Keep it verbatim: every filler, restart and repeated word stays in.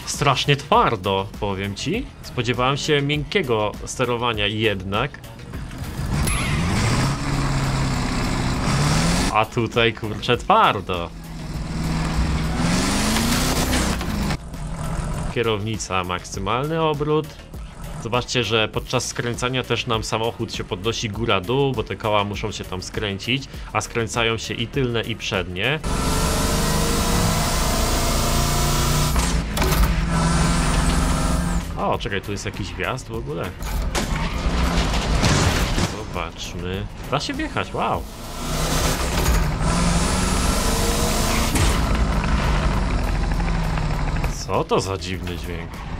Strasznie twardo, powiem ci. Spodziewałem się miękkiego sterowania jednak. A tutaj kurczę twardo. Kierownica, maksymalny obrót. Zobaczcie, że podczas skręcania też nam samochód się podnosi góra-dół, bo te koła muszą się tam skręcić, a skręcają się i tylne, i przednie. O, czekaj, tu jest jakiś wjazd w ogóle. Zobaczmy. Da się wjechać, wow. Co to za dziwny dźwięk?